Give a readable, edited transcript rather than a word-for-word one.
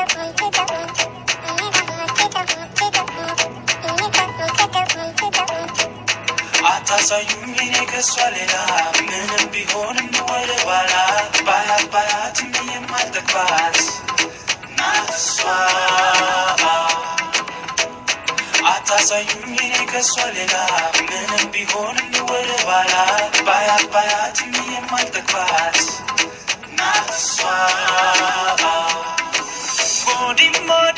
አታሳዩኝ ከሷሌላ ምንም ቢሆንም ወደ ባላ ባያት የማልተግባት ናሷ አታሳዩኝ ከሷሌላ ምንም ቢሆንም ወደ ባላ ባያት የማልተግባት ናሷ ሞዲ